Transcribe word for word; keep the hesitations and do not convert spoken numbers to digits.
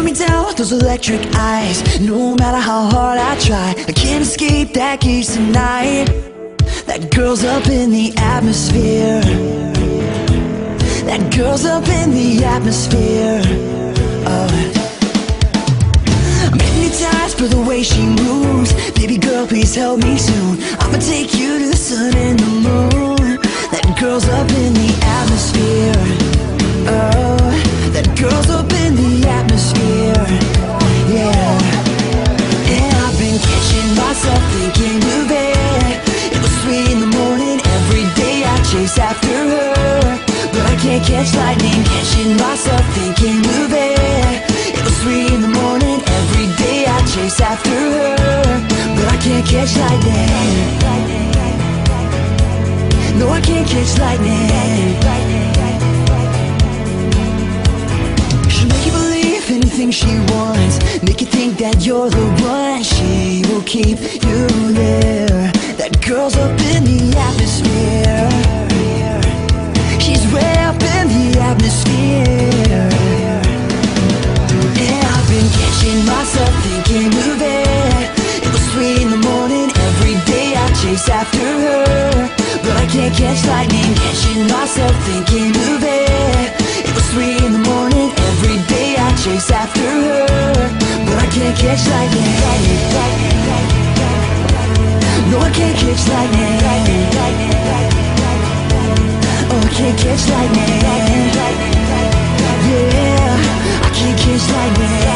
me down with those electric eyes. No matter how hard I try, I can't escape that gaze tonight. That girl's up in the atmosphere. That girl's up in the atmosphere. Oh. I'm hypnotized for the way she moves. Baby girl, please help me soon. I'ma take you to the sun and the moon. That girl's up in the atmosphere. Oh, that girl's up in the atmosphere. Yeah. And I've been catching myself thinking of it. It was three in the morning, every day I chase after her, but I can't catch lightning. Catching myself thinking of it. It was three in the morning, every day I chase after her, but I can't catch lightning. No, I can't catch lightning. She'll make you believe anything she wants, make you think that you're the one. She will keep you there. That girl's up in the atmosphere. She's way up in the atmosphere. And I've been catching myself thinking of it. It was three in the morning, every day I chase after her, but I can't catch lightning. Catching myself thinking of it. It was three in the morning, every day I chase after her, but I can't catch lightning. No, I can't catch lightning. Oh, I can't catch lightning. Yeah, I can't catch lightning.